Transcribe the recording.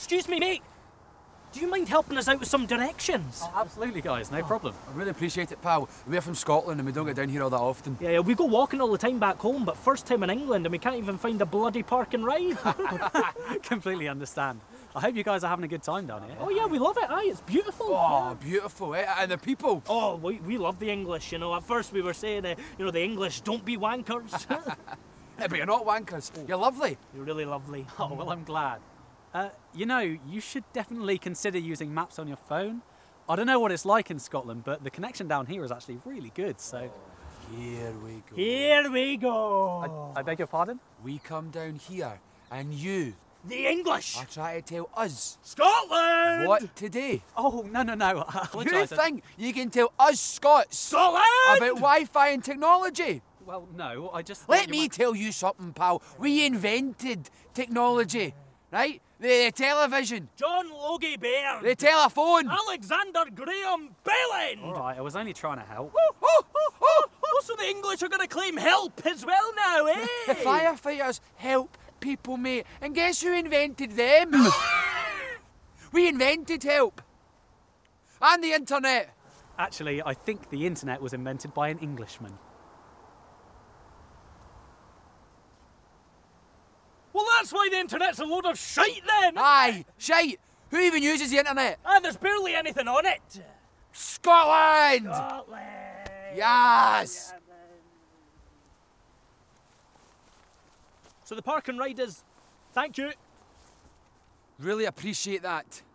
excuse me, mate. Do you mind helping us out with some directions? Oh, absolutely, guys, no problem. I really appreciate it, pal. We're from Scotland and we don't get down here all that often. Yeah, we go walking all the time back home, but first time in England and we can't even find a bloody park and ride. Completely understand. I hope you guys are having a good time down here. Oh yeah, we love it, aye, it's beautiful. Oh, yeah. beautiful, eh? And the people. Oh, we love the English, you know. At first we were saying, you know, the English don't be wankers. Yeah, but you're not wankers. You're lovely. You're really lovely. Oh, well, I'm glad. You know, you should definitely consider using maps on your phone. I don't know what it's like in Scotland, but the connection down here is actually really good, so... Here we go. Here we go. I beg your pardon? We come down here and you The English. are trying to tell us Scotland. what today. Oh, no, I You apologise. think you can tell us Scots Scotland. about Wi-Fi and technology? Well, no, I just... Let me tell you something, pal. We invented technology, right? The television, John Logie Baird. the telephone. Alexander Graham Bellend. All right, I was only trying to help. Also, the English are going to claim help as well now, eh? Firefighters help people, mate. And guess who invented them? We invented help. And the internet. Actually, I think the internet was invented by an Englishman. Well, that's why the internet's a load of shite then. Aye, shite. Who even uses the internet? There's barely anything on it. Scotland! Scotland. Yes! So the park and ride is... Thank you. Really appreciate that.